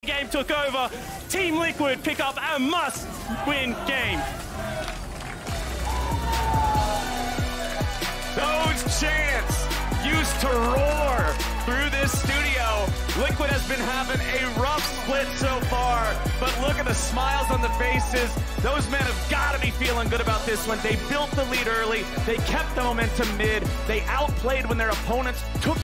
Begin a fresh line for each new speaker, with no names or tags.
game took over. Team Liquid pick up a must-win game.
Those chants used to roar through this studio. Liquid has been having a rough split so far, but look at the smiles on the faces. Those men have got to be feeling good about this one. They built the lead early. They kept the momentum mid. They outplayed when their opponents took